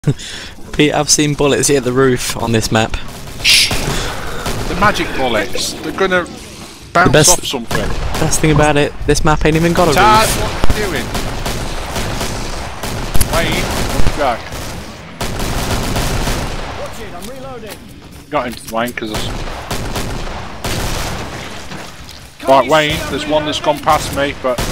Pete, I've seen bullets hit the roof on this map. The magic bullets, they're gonna bounce off something. Best thing about it, this map ain't even got a Taz, roof. what are you doing? Wayne, let's go. Watch it, I'm reloading. Got him, Wayne, because right, Wayne, there's one that's gone past me, but